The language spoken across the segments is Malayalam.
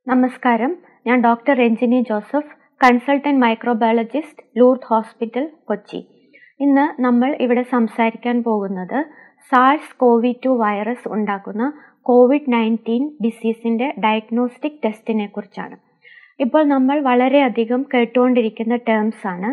നമസ്കാരം, ഞാൻ doctor Ranjini Joseph, consultant microbiologist, Lourdes hospital, Kochi. ഇന്ന് നമ്മൾ ഇവിടെ സംസാരിക്കാൻ പോകുന്നത് SARS-CoV-2 വൈറസ് ഉണ്ടാക്കുന്ന COVID-19 ഡിസീസിൻ്റെ ഡയഗ്നോസ്റ്റിക് ടെസ്റ്റിനെ കുറിച്ചാണ്. ഇപ്പോൾ നമ്മൾ വളരെയധികം കേട്ടുകൊണ്ടിരിക്കുന്ന ടേംസ് ആണ്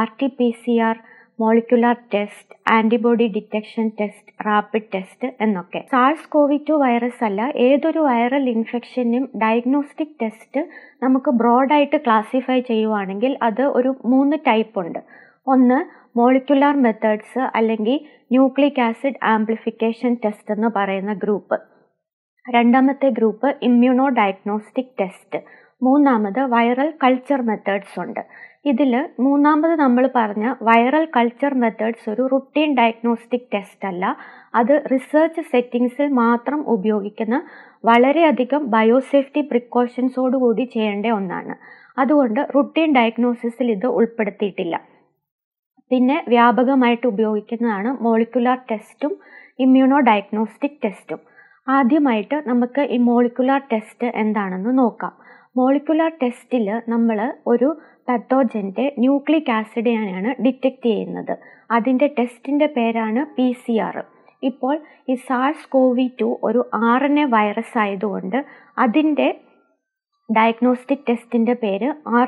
RT-PCR, molecular test, antibody detection test, rapid test എന്നൊക്കെ. SARS-CoV-2 വൈറസ് അല്ല, ഏതൊരു വൈറൽ ഇൻഫെക്ഷനും ഡയഗ്നോസ്റ്റിക് ടെസ്റ്റ് നമുക്ക് ബ്രോഡായിട്ട് ക്ലാസിഫൈ ചെയ്യുവാണെങ്കിൽ അത് ഒരു 3 ടൈപ്പ് ഉണ്ട്. ഒന്ന് മോളിക്കുലാർ മെത്തേഡ്സ് അല്ലെങ്കിൽ ന്യൂക്ലിക് ആസിഡ് ആംപ്ലിഫിക്കേഷൻ ടെസ്റ്റ് എന്ന് പറയുന്ന ഗ്രൂപ്പ്. രണ്ടാമത്തെ ഗ്രൂപ്പ് ഇമ്മ്യൂണോ ഡയഗ്നോസ്റ്റിക് ടെസ്റ്റ്. മൂന്നാമത് വൈറൽ കൾച്ചർ മെത്തേഡ്സ് ഉണ്ട്. ഇതിൽ മൂന്നാമത് നമ്മൾ പറഞ്ഞ വൈറൽ കൾച്ചർ മെത്തേഡ്സ് ഒരു റുട്ടീൻ ഡയഗ്നോസ്റ്റിക് ടെസ്റ്റ് അല്ല, അത് റിസർച്ച് സെറ്റിങ്സിൽ മാത്രം ഉപയോഗിക്കുന്ന വളരെയധികം ബയോസേഫ്റ്റി പ്രിക്കോഷൻസോടുകൂടി ചെയ്യേണ്ട ഒന്നാണ്. അതുകൊണ്ട് റുട്ടീൻ ഡയഗ്നോസിസിൽ ഇത് ഉൾപ്പെടുത്തിയിട്ടില്ല. പിന്നെ വ്യാപകമായിട്ട് ഉപയോഗിക്കുന്നതാണ് മോളിക്കുലാർ ടെസ്റ്റും ഇമ്മ്യൂണോ ഡയഗ്നോസ്റ്റിക് ടെസ്റ്റും. ആദ്യമായിട്ട് നമുക്ക് ഈ മോളിക്കുലാർ ടെസ്റ്റ് എന്താണെന്ന് നോക്കാം. മോളിക്കുലാർ ടെസ്റ്റിൽ നമ്മൾ ഒരു പത്തോജൻ്റെ ന്യൂക്ലിക് ആസിഡിനെയാണ് ഡിറ്റക്റ്റ് ചെയ്യുന്നത്. അതിൻ്റെ ടെസ്റ്റിൻ്റെ പേരാണ് PCR. ഇപ്പോൾ ഈ SARS-CoV-2 ഒരു RNA വൈറസ് ആയതുകൊണ്ട് അതിൻ്റെ ഡയഗ്നോസ്റ്റിക് ടെസ്റ്റിൻ്റെ പേര്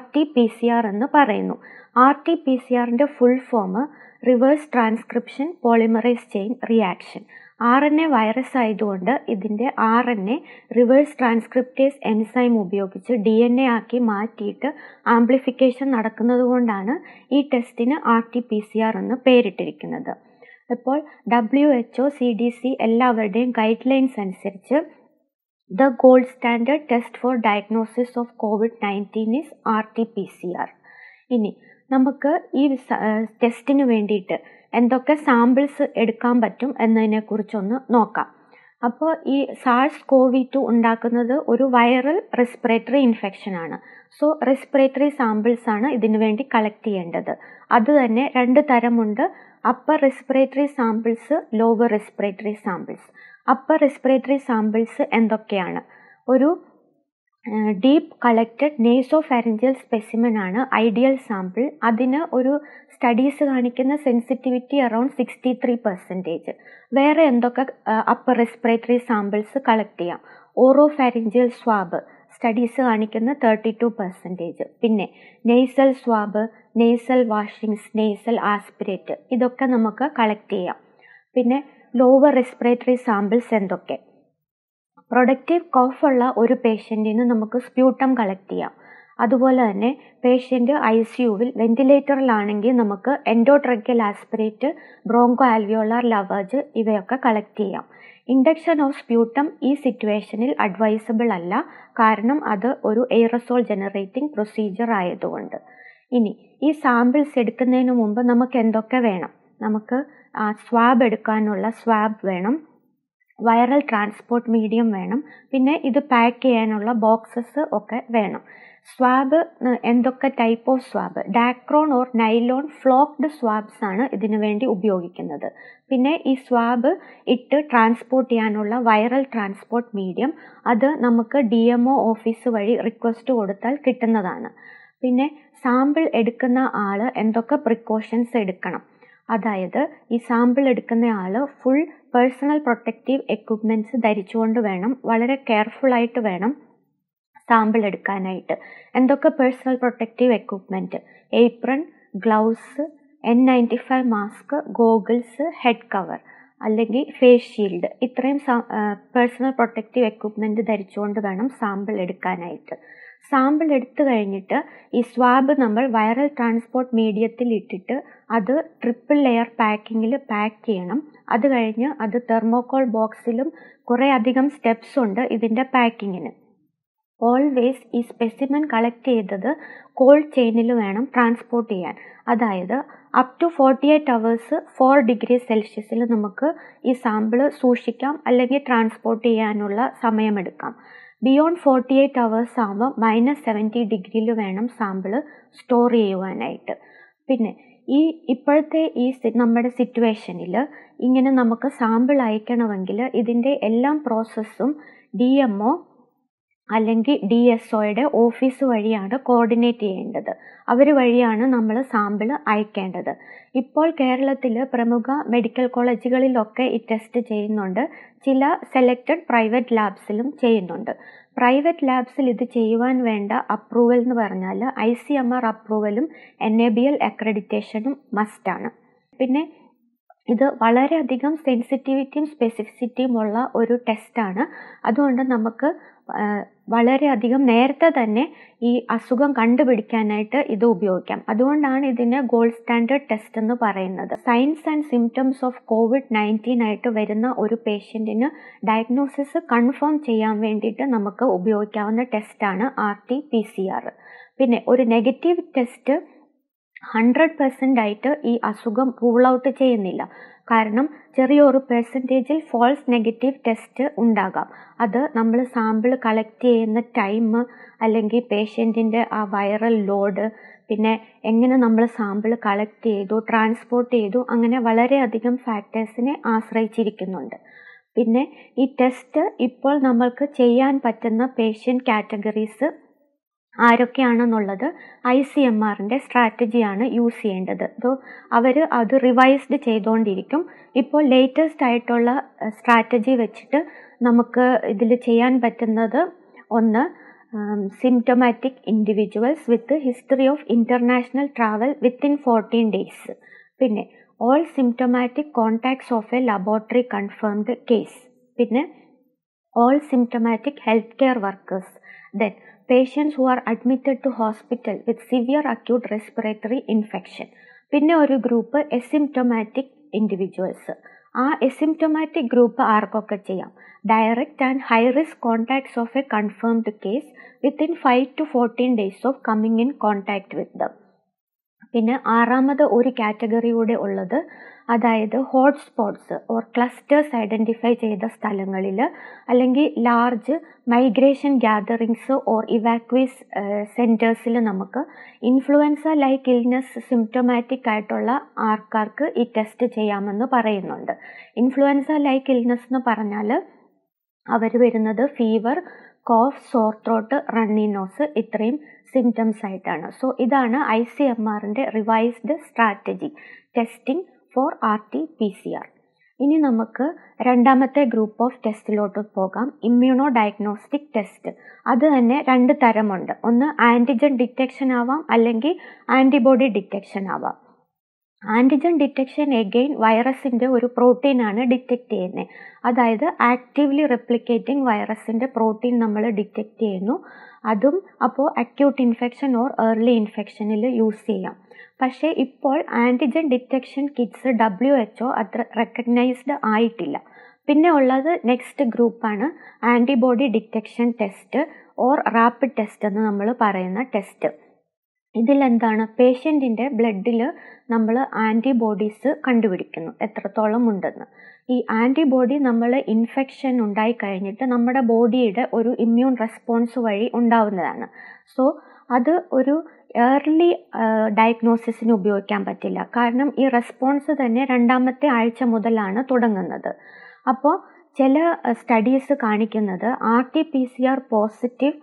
RT-PCR എന്ന് പറയുന്നു. RT-PCRൻ്റെ full form reverse transcription polymerase chain reaction. RNA virus ആയതുകൊണ്ട് ഇതിൻ്റെ RNA റിവേഴ്സ് ട്രാൻസ്ക്രിപ്റ്റേസ് എൻസൈം ഉപയോഗിച്ച് DNA ആക്കി മാറ്റിയിട്ട് ആംപ്ലിഫിക്കേഷൻ നടക്കുന്നത് കൊണ്ടാണ് ഈ ടെസ്റ്റിന് RT-PCR എന്ന് പേരിട്ടിരിക്കുന്നത്. ഇപ്പോൾ WHO, CDC എല്ലാവരുടെയും ഗൈഡ് ലൈൻസ് അനുസരിച്ച് The gold standard test for diagnosis of COVID-19 is RT-PCR. ഇനി നമുക്ക് ഈ ടെസ്റ്റിന് വേണ്ടിയിട്ട് എന്തൊക്കെ സാമ്പിൾസ് എടുക്കാൻ പറ്റും എന്നതിനെക്കുറിച്ചൊന്ന് നോക്കാം. അപ്പോൾ ഈ SARS-CoV-2 ഉണ്ടാക്കുന്നത് ഒരു വൈറൽ റെസ്പിറേറ്ററി ഇൻഫെക്ഷൻ ആണ്. സോ റെസ്പിറേറ്ററി സാമ്പിൾസ് ആണ് ഇതിനു വേണ്ടി കളക്ട് ചെയ്യേണ്ടത്. അത് തന്നെ 2 തരമുണ്ട്: upper respiratory samples, lower respiratory samples. Upper respiratory samples എന്തൊക്കെയാണ്? ഒരു ഡീപ്പ് കളക്റ്റഡ് നേസോഫാരിഞ്ചൽ സ്പെസിമെൻ ആണ് ഐഡിയൽ സാമ്പിൾ. അതിന് ഒരു സ്റ്റഡീസ് കാണിക്കുന്ന സെൻസിറ്റിവിറ്റി അറൗണ്ട് 63%. വേറെ എന്തൊക്കെ അപ്പർ റെസ്പിറേറ്ററി സാമ്പിൾസ് കളക്ട് ചെയ്യാം? ഓറോഫാരിഞ്ചൽ സ്വാബ് സ്റ്റഡീസ് കാണിക്കുന്ന 32%. പിന്നെ nasal swab, nasal washings, nasal aspirate ഇതൊക്കെ നമുക്ക് കളക്ട് ചെയ്യാം. പിന്നെ ലോവർ റെസ്പിറേറ്ററി സാമ്പിൾസ് എന്തൊക്കെ? പ്രൊഡക്റ്റീവ് കോഫ് ഉള്ള ഒരു പേഷ്യൻറ്റിന് നമുക്ക് സ്പ്യൂട്ടം കളക്ട് ചെയ്യാം. അതുപോലെ തന്നെ പേഷ്യൻ്റ് ICUവിൽ വെന്റിലേറ്ററിലാണെങ്കിൽ നമുക്ക് endotracheal aspirate, bronchoalveolar lavage ഇവയൊക്കെ കളക്ട് ചെയ്യാം. ഇൻഡക്ഷൻ ഓഫ് സ്പ്യൂട്ടം ഈ സിറ്റുവേഷനിൽ അഡ്വൈസബിൾ അല്ല, കാരണം അത് ഒരു എയറസോൾ ജനറേറ്റിംഗ് പ്രൊസീജിയർ ആയതുകൊണ്ട്. ഇനി ഈ സാമ്പിൾസ് എടുക്കുന്നതിന് മുമ്പ് നമുക്ക് എന്തൊക്കെ വേണം? നമുക്ക് സ്വാബ് എടുക്കാനുള്ള സ്വാബ് വേണം, വൈറൽ ട്രാൻസ്പോർട്ട് മീഡിയം വേണം, പിന്നെ ഇത് പാക്ക് ചെയ്യാനുള്ള ബോക്സസ് ഒക്കെ വേണം. സ്വാബ് എന്തൊക്കെ type of swab? Dacron or nylon flocked swabs ആണ് ഇതിനു വേണ്ടി ഉപയോഗിക്കുന്നത്. പിന്നെ ഈ സ്വാബ് ഇട്ട് ട്രാൻസ്പോർട്ട് ചെയ്യാനുള്ള വൈറൽ ട്രാൻസ്പോർട്ട് മീഡിയം അത് നമുക്ക് DMO ഓഫീസ് വഴി റിക്വസ്റ്റ് കൊടുത്താൽ കിട്ടുന്നതാണ്. പിന്നെ സാമ്പിൾ എടുക്കുന്ന ആൾ എന്തൊക്കെ പ്രിക്കോഷൻസ് എടുക്കണം? അതായത് ഈ സാമ്പിൾ എടുക്കുന്ന ആൾ ഫുൾ പേഴ്സണൽ പ്രൊട്ടക്റ്റീവ് എക്വിപ്മെൻറ്റ്സ് ധരിച്ചുകൊണ്ട് വേണം, വളരെ കെയർഫുള്ളായിട്ട് വേണം സാമ്പിൾ എടുക്കാനായിട്ട്. എന്തൊക്കെ personal protective equipment? Apron, gloves, N95 mask, goggles, head cover അല്ലെങ്കിൽ ഫേസ് ഷീൽഡ്, ഇത്രയും പേഴ്സണൽ പ്രൊട്ടക്റ്റീവ് എക്വിപ്മെൻറ്റ് ധരിച്ചുകൊണ്ട് വേണം സാമ്പിൾ എടുക്കാനായിട്ട്. സാമ്പിൾ എടുത്തു കഴിഞ്ഞിട്ട് ഈ സ്വാബ് നമ്മൾ വൈറൽ ട്രാൻസ്പോർട്ട് മീഡിയത്തിൽ ഇട്ടിട്ട് അത് ട്രിപ്പിൾ ലെയർ പാക്കിങ്ങിൽ പാക്ക് ചെയ്യണം. അത് കഴിഞ്ഞ് അത് തെർമോകോൾ ബോക്സിലും കുറേ അധികം സ്റ്റെപ്സ് ഉണ്ട് ഇതിൻ്റെ പാക്കിങ്ങിന്. ഓൾവേസ് ഈ സ്പെസിമെൻ കളക്ട് ചെയ്തത് കോൾഡ് ചെയിനിൽ വേണം ട്രാൻസ്പോർട്ട് ചെയ്യാൻ. അതായത് up to 48 hours 4 degree Celsius നമുക്ക് ഈ സാമ്പിൾ സൂക്ഷിക്കാം അല്ലെങ്കിൽ ട്രാൻസ്പോർട്ട് ചെയ്യാനുള്ള സമയമെടുക്കാം. ബിയോണ്ട് 48 hours ആകുമ്പോൾ -70 degree വേണം സാമ്പിൾ സ്റ്റോർ ചെയ്യുവാനായിട്ട്. പിന്നെ ഈ ഇപ്പോഴത്തെ ഈ നമ്മുടെ സിറ്റുവേഷനിൽ ഇങ്ങനെ നമുക്ക് സാമ്പിൾ അയക്കണമെങ്കിൽ ഇതിൻ്റെ എല്ലാം പ്രോസസ്സും DMO അല്ലെങ്കിൽ DSOയുടെ ഓഫീസ് വഴിയാണ് കോർഡിനേറ്റ് ചെയ്യേണ്ടത്. അവർ വഴിയാണ് നമ്മൾ സാമ്പിൾ അയക്കേണ്ടത്. ഇപ്പോൾ കേരളത്തിൽ പ്രമുഖ മെഡിക്കൽ കോളേജുകളിലൊക്കെ ഈ ടെസ്റ്റ് ചെയ്യുന്നുണ്ട്. ചില സെലക്റ്റഡ് പ്രൈവറ്റ് ലാബ്സിലും ചെയ്യുന്നുണ്ട്. പ്രൈവറ്റ് ലാബ്സിൽ ഇത് ചെയ്യുവാൻ വേണ്ട അപ്രൂവൽ എന്ന് പറഞ്ഞാൽ ICMR അപ്രൂവലും NABL അക്രഡിറ്റേഷനും മസ്റ്റാണ്. പിന്നെ ഇത് വളരെയധികം സെൻസിറ്റിവിറ്റിയും സ്പെസിഫിസിറ്റിയും ഉള്ള ഒരു ടെസ്റ്റാണ്. അതുകൊണ്ട് നമുക്ക് വളരെയധികം നേരത്തെ തന്നെ ഈ അസുഖം കണ്ടുപിടിക്കാനായിട്ട് ഇത് ഉപയോഗിക്കാം. അതുകൊണ്ടാണ് ഇതിനെ ഗോൾഡ് സ്റ്റാൻഡേർഡ് ടെസ്റ്റ് എന്ന് പറയുന്നത്. Signs and symptoms of COVID-19 ആയിട്ട് വരുന്ന ഒരു പേഷ്യൻറ്റിന് ഡയഗ്നോസിസ് കൺഫേം ചെയ്യാൻ വേണ്ടിയിട്ട് നമുക്ക് ഉപയോഗിക്കാവുന്ന ടെസ്റ്റാണ് RT-PCR. പിന്നെ ഒരു നെഗറ്റീവ് ടെസ്റ്റ് 100% ആയിട്ട് ഈ അസുഖം റൂൾ ഔട്ട് ചെയ്യുന്നില്ല. കാരണം ചെറിയൊരു പെർസെൻറ്റേജിൽ ഫോൾസ് നെഗറ്റീവ് ടെസ്റ്റ് ഉണ്ടാകാം. അത് നമ്മൾ സാമ്പിൾ കളക്ട് ചെയ്യുന്ന ടൈം, അല്ലെങ്കിൽ പേഷ്യൻറ്റിൻ്റെ ആ വൈറൽ ലോഡ്, പിന്നെ എങ്ങനെ നമ്മൾ സാമ്പിൾ കളക്ട് ചെയ്തു, ട്രാൻസ്പോർട്ട് ചെയ്തു, അങ്ങനെ വളരെയധികം ഫാക്ടേഴ്സിനെ ആശ്രയിച്ചിരിക്കുന്നുണ്ട്. പിന്നെ ഈ ടെസ്റ്റ് ഇപ്പോൾ നമ്മൾക്ക് ചെയ്യാൻ പറ്റുന്ന പേഷ്യൻ്റ് കാറ്റഗറീസ് ആരൊക്കെയാണെന്നുള്ളത് ICMRൻ്റെ സ്ട്രാറ്റജിയാണ് യൂസ് ചെയ്യേണ്ടത്. അവർ അത് റിവൈസ്ഡ് ചെയ്തുകൊണ്ടിരിക്കും. ഇപ്പോൾ ലേറ്റസ്റ്റ് ആയിട്ടുള്ള സ്ട്രാറ്റജി വെച്ചിട്ട് നമുക്ക് ഇതിൽ ചെയ്യാൻ പറ്റുന്നത് ഒന്ന്, symptomatic individuals with history of international travel within 14 days. പിന്നെ all symptomatic contacts of a laboratory confirmed case. പിന്നെ all symptomatic health care workers. Then patients who are admitted to hospital with severe acute respiratory infection. പിന്നെ ഒരു ഗ്രൂപ്പ് എസിംപ്റ്റോമാറ്റിക് ഇൻഡിവിജ്വൽസ്. ആ എസിംപ്റ്റോമാറ്റിക് ഗ്രൂപ്പ് ആർക്കൊക്കെ ചെയ്യാം? Direct and high risk contacts of a confirmed case within 5 to 14 days of coming in contact with them. പിന്നെ ആറാമത് ഒരു കാറ്റഗറി കൂടെ ഉള്ളത്, അതായത് ഹോട്ട്സ്പോട്ട്സ് ഓർ ക്ലസ്റ്റേഴ്സ് ഐഡൻറ്റിഫൈ ചെയ്ത സ്ഥലങ്ങളിൽ, അല്ലെങ്കിൽ large migration gatherings or evacuees സെൻറ്റേഴ്സിൽ നമുക്ക് ഇൻഫ്ലുവൻസ ലൈക്ക് ഇൽനെസ് സിംറ്റമാറ്റിക് ആയിട്ടുള്ള ആൾക്കാർക്ക് ഈ ടെസ്റ്റ് ചെയ്യാമെന്ന് പറയുന്നുണ്ട്. ഇൻഫ്ലുവൻസ ലൈക്ക് ഇൽനെസ് എന്ന് പറഞ്ഞാൽ അവർ വരുന്നത് fever, cough, sore throat, runny nose, ഇത്രയും സിംറ്റംസ് ആയിട്ടാണ്. സോ ഇതാണ് ICMRൻ്റെ revised strategy, testing for RT-PCR. ഇനി നമുക്ക് രണ്ടാമത്തെ ഗ്രൂപ്പ് ഓഫ് ടെസ്റ്റിലോട്ട് പോകാം, ഇമ്മ്യൂണോ ഡയഗ്നോസ്റ്റിക് ടെസ്റ്റ്. അത് തന്നെ 2 തരമുണ്ട്. ഒന്ന് ആൻറ്റിജൻ ഡിറ്റക്ഷൻ ആവാം, അല്ലെങ്കിൽ ആൻറ്റിബോഡി ഡിറ്റക്ഷൻ ആവാം. ആൻറ്റിജൻ ഡിറ്റക്ഷൻ എഗെയിൻ വൈറസിൻ്റെ ഒരു പ്രോട്ടീനാണ് ഡിറ്റക്റ്റ് ചെയ്യുന്നത്. അതായത് ആക്റ്റീവ്ലി റെപ്ലിക്കേറ്റിംഗ് വൈറസിൻ്റെ പ്രോട്ടീൻ നമ്മൾ ഡിറ്റക്റ്റ് ചെയ്യുന്നു. അതും അപ്പോൾ അക്യൂട്ട് ഇൻഫെക്ഷൻ ഓർ ഏർലി ഇൻഫെക്ഷനിൽ യൂസ് ചെയ്യാം. പക്ഷേ ഇപ്പോൾ ആൻറ്റിജൻ ഡിറ്റക്ഷൻ കിറ്റ്സ് WHO അത്ര റെക്കഗ്നൈസ്ഡ് ആയിട്ടില്ല. പിന്നെ ഉള്ളത് നെക്സ്റ്റ് ഗ്രൂപ്പാണ് antibody detection test or rapid test എന്ന് നമ്മൾ പറയുന്ന ടെസ്റ്റ്. ഇതിലെന്താണ്, പേഷ്യൻറ്റിൻ്റെ ബ്ലഡിൽ നമ്മൾ ആൻറ്റിബോഡീസ് കണ്ടുപിടിക്കുന്നു എത്രത്തോളം ഉണ്ടെന്ന്. ഈ ആൻറ്റിബോഡി നമ്മൾ ഇൻഫെക്ഷൻ ഉണ്ടായി കഴിഞ്ഞിട്ട് നമ്മുടെ ബോഡിയുടെ ഒരു ഇമ്മ്യൂൺ റെസ്പോൺസ് വഴി ഉണ്ടാവുന്നതാണ്. സോ അത് ഒരു ഏർലി ഡയഗ്നോസിസിന് ഉപയോഗിക്കാൻ പറ്റില്ല. കാരണം ഈ റെസ്പോൺസ് തന്നെ 2ാമത്തെ ആഴ്ച മുതലാണ് തുടങ്ങുന്നത്. അപ്പോൾ ചില സ്റ്റഡീസ് കാണിക്കുന്നത് RT-PCR പോസിറ്റീവ്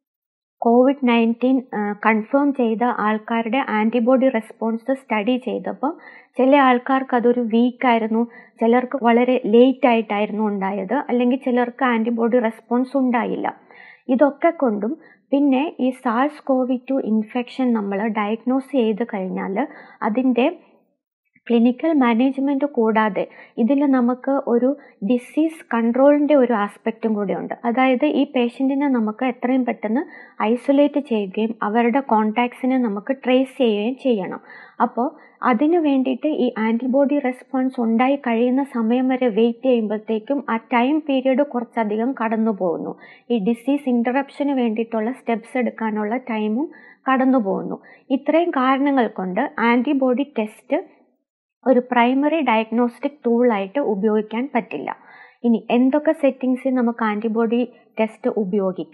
COVID-19 കൺഫേം ചെയ്ത ആൾക്കാരുടെ ആൻറ്റിബോഡി റെസ്പോൺസ് സ്റ്റഡി ചെയ്തപ്പോൾ ചില ആൾക്കാർക്ക് അതൊരു വീക്കായിരുന്നു, ചിലർക്ക് വളരെ ലേറ്റ് ആയിട്ടായിരുന്നു ഉണ്ടായത്, അല്ലെങ്കിൽ ചിലർക്ക് ആൻറ്റിബോഡി റെസ്പോൺസ് ഉണ്ടായില്ല. ഇതൊക്കെ കൊണ്ടും പിന്നെ ഈ SARS-CoV-2 ഇൻഫെക്ഷൻ നമ്മൾ ഡയഗ്നോസ് ചെയ്ത് കഴിഞ്ഞാൽ അതിൻ്റെ ക്ലിനിക്കൽ മാനേജ്മെൻറ്റ് കൂടാതെ ഇതിൽ നമുക്ക് ഒരു ഡിസീസ് കൺട്രോളിൻ്റെ ഒരു ആസ്പെക്റ്റും കൂടെ ഉണ്ട്. അതായത് ഈ പേഷ്യൻറ്റിനെ നമുക്ക് എത്രയും പെട്ടെന്ന് ഐസൊലേറ്റ് ചെയ്യുകയും അവരുടെ കോൺടാക്ട്സിനെ നമുക്ക് ട്രേസ് ചെയ്യുകയും ചെയ്യണം. അപ്പോൾ അതിന് വേണ്ടിയിട്ട് ഈ ആൻറ്റിബോഡി റെസ്പോൺസ് ഉണ്ടായി കഴിയുന്ന സമയം വരെ വെയിറ്റ് ചെയ്യുമ്പോഴത്തേക്കും ആ ടൈം പീരീഡ് കുറച്ചധികം കടന്നു പോകുന്നു. ഈ ഡിസീസ് ഇൻ്ററപ്ഷന് വേണ്ടിയിട്ടുള്ള സ്റ്റെപ്സ് എടുക്കാനുള്ള ടൈമും കടന്നു പോകുന്നു. ഇത്രയും കാരണങ്ങൾ കൊണ്ട് ആൻറ്റിബോഡി ടെസ്റ്റ് ഒരു പ്രൈമറി ഡയഗ്നോസ്റ്റിക് ടൂളായിട്ട് ഉപയോഗിക്കാൻ പറ്റില്ല. ഇനി എന്തൊക്കെ സെറ്റിങ്സിൽ നമുക്ക് ആൻറ്റിബോഡി ടെസ്റ്റ് ഉപയോഗിക്കാം?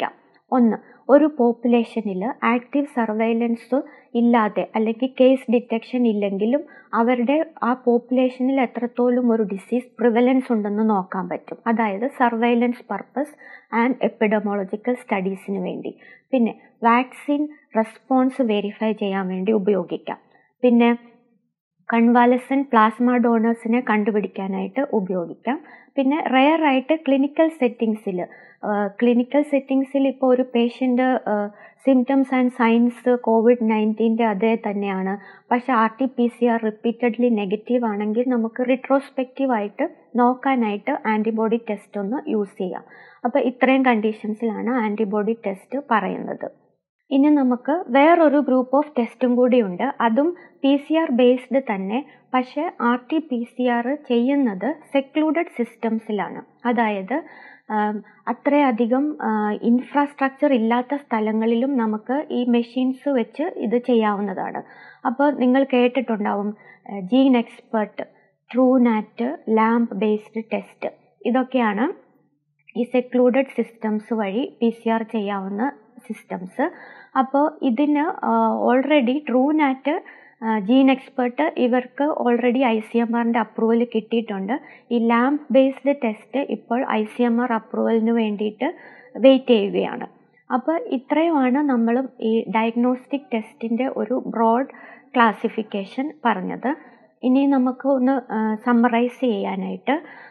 ഒന്ന്, ഒരു പോപ്പുലേഷനിൽ ആക്റ്റീവ് സർവൈലൻസ് ഇല്ലാതെ അല്ലെങ്കിൽ കേസ് ഡിറ്റക്ഷൻ ഇല്ലെങ്കിലും അവരുടെ ആ പോപ്പുലേഷനിൽ എത്രത്തോളം ഒരു ഡിസീസ് പ്രിവലൻസ് ഉണ്ടെന്ന് നോക്കാൻ പറ്റും. അതായത് സർവൈലൻസ് പർപ്പസ് ആൻഡ് എപ്പിഡമോളജിക്കൽ സ്റ്റഡീസിന് വേണ്ടി. പിന്നെ വാക്സിൻ റെസ്പോൺസ് വെരിഫൈ ചെയ്യാൻ വേണ്ടി ഉപയോഗിക്കാം. പിന്നെ കൺവാലസൻറ്റ് പ്ലാസ്മ ഡോണേഴ്സിനെ കണ്ടുപിടിക്കാനായിട്ട് ഉപയോഗിക്കാം. പിന്നെ റെയർ ആയിട്ട് ക്ലിനിക്കൽ സെറ്റിങ്സിൽ ഇപ്പോൾ ഒരു patient symptoms and signs COVID-19 അതേ തന്നെയാണ്, പക്ഷെ RT-PCR റിപ്പീറ്റഡ്ലി നെഗറ്റീവ് ആണെങ്കിൽ നമുക്ക് റിട്രോസ്പെക്റ്റീവായിട്ട് നോക്കാനായിട്ട് ആൻറ്റിബോഡി ടെസ്റ്റ് ഒന്ന് യൂസ് ചെയ്യാം. അപ്പോൾ ഇത്രയും കണ്ടീഷൻസിലാണ് ആൻറ്റിബോഡി ടെസ്റ്റ് പറയുന്നത്. ഇനി നമുക്ക് വേറൊരു ഗ്രൂപ്പ് ഓഫ് ടെസ്റ്റും കൂടിയുണ്ട്. അതും PCR ബേസ്ഡ് തന്നെ, പക്ഷേ RT-PCR ചെയ്യുന്നത് സെക്ലൂഡഡ് സിസ്റ്റംസിലാണ്. അതായത് അത്രയധികം ഇൻഫ്രാസ്ട്രക്ചർ ഇല്ലാത്ത സ്ഥലങ്ങളിലും നമുക്ക് ഈ മെഷീൻസ് വെച്ച് ഇത് ചെയ്യാവുന്നതാണ്. അപ്പോൾ നിങ്ങൾ കേട്ടിട്ടുണ്ടാവും GeneXpert, Truenat, LAMP based test. ഇതൊക്കെയാണ് ഈ സെക്ലൂഡഡ് സിസ്റ്റംസ് വഴി PCR ചെയ്യാവുന്ന സിസ്റ്റംസ്. അപ്പോൾ ഇതിന് ഓൾറെഡി ട്രൂനാറ്റ്, ജീൻ എക്സ്പെർട്ട് ഇവർക്ക് ഓൾറെഡി ICMRൻ്റെ അപ്രൂവൽ കിട്ടിയിട്ടുണ്ട്. ഈ ലാംപ് ബേസ്ഡ് ടെസ്റ്റ് ഇപ്പോൾ ICMR അപ്രൂവലിന് വേണ്ടിയിട്ട് വെയിറ്റ് ചെയ്യുകയാണ്. അപ്പോൾ ഇത്രയുമാണ് നമ്മൾ ഈ ഡയഗ്നോസ്റ്റിക് ടെസ്റ്റിൻ്റെ ഒരു ബ്രോഡ് ക്ലാസിഫിക്കേഷൻ പറഞ്ഞത്. ഇനി നമുക്ക് ഒന്ന് സമ്മറൈസ് ചെയ്യാനായിട്ട്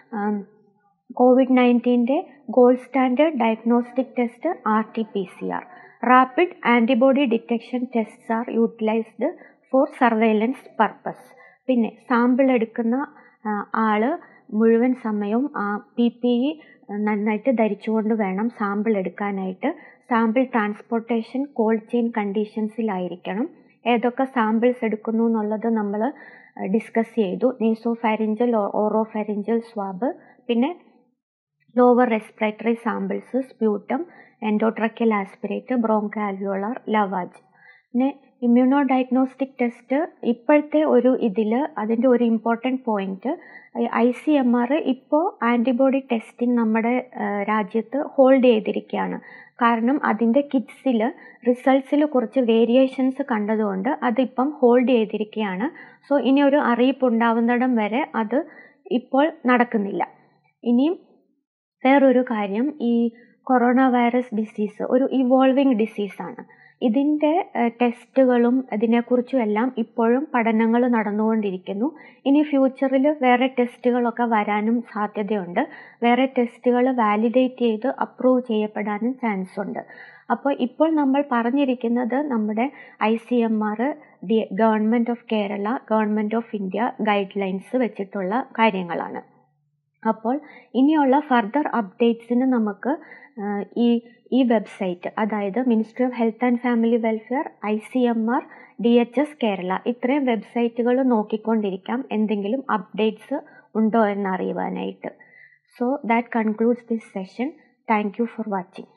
COVID-19 gold standard diagnostic test RT-PCR. Rapid antibody detection tests are utilised for surveillance purpose. പിന്നെ സാമ്പിൾ എടുക്കുന്ന ആൾ മുഴുവൻ സമയവും PPE നന്നായിട്ട് ധരിച്ചുകൊണ്ട് വേണം സാമ്പിൾ എടുക്കാനായിട്ട്. സാമ്പിൾ ട്രാൻസ്പോർട്ടേഷൻ കോൾഡ് ചെയിൻ കണ്ടീഷൻസിലായിരിക്കണം. ഏതൊക്കെ സാമ്പിൾസ് എടുക്കുന്നു എന്നുള്ളത് നമ്മൾ ഡിസ്കസ് ചെയ്തു. നേസോഫാരിഞ്ചൽ, ഓറോഫാരിഞ്ചൽ സ്വാബ്, പിന്നെ lower respiratory samples, sputum, endotracheal aspirate, bronchoalveolar lavage. പിന്നെ ഇമ്മ്യൂണോ ഡയഗ്നോസ്റ്റിക് ടെസ്റ്റ് ഇപ്പോഴത്തെ ഒരു അതിൻ്റെ ഒരു ഇമ്പോർട്ടൻറ്റ് പോയിന്റ്, ICMR ഇപ്പോൾ ആൻറ്റിബോഡി ടെസ്റ്റിംഗ് നമ്മുടെ രാജ്യത്ത് ഹോൾഡ് ചെയ്തിരിക്കുകയാണ്. കാരണം അതിൻ്റെ കിറ്റ്സിൽ റിസൾട്ട്സിൽ കുറച്ച് വേരിയേഷൻസ് കണ്ടതുകൊണ്ട് അതിപ്പം ഹോൾഡ് ചെയ്തിരിക്കുകയാണ്. സോ ഇനി ഒരു അറിയിപ്പ് ഉണ്ടാവുന്നിടം വരെ അത് ഇപ്പോൾ നടക്കുന്നില്ല. ഇനിയും വേറൊരു കാര്യം, ഈ കൊറോണ വൈറസ് ഡിസീസ് ഒരു ഇവോൾവിങ് ഡിസീസാണ്. ഇതിൻ്റെ ടെസ്റ്റുകളും ഇതിനെക്കുറിച്ചും എല്ലാം ഇപ്പോഴും പഠനങ്ങൾ നടന്നുകൊണ്ടിരിക്കുന്നു. ഇനി ഫ്യൂച്ചറിൽ വേറെ ടെസ്റ്റുകളൊക്കെ വരാനും സാധ്യതയുണ്ട്. വേറെ ടെസ്റ്റുകൾ വാലിഡേറ്റ് ചെയ്ത് അപ്രൂവ് ചെയ്യപ്പെടാനും ചാൻസ് ഉണ്ട്. അപ്പോൾ ഇപ്പോൾ നമ്മൾ പറഞ്ഞിരിക്കുന്നത് നമ്മുടെ ICMR, government of Kerala, government of India guidelines വെച്ചിട്ടുള്ള കാര്യങ്ങളാണ്. അപ്പോൾ ഇനിയുള്ള ഫർദർ അപ്ഡേറ്റ്സിന് നമുക്ക് ഈ വെബ്സൈറ്റ്, അതായത് ministry of health and family welfare, ICMR, DHS Kerala, ഇത്രയും വെബ്സൈറ്റുകൾ നോക്കിക്കൊണ്ടിരിക്കാം എന്തെങ്കിലും അപ്ഡേറ്റ്സ് ഉണ്ടോ എന്നറിയുവാനായിട്ട്. So that concludes this session. Thank you for watching.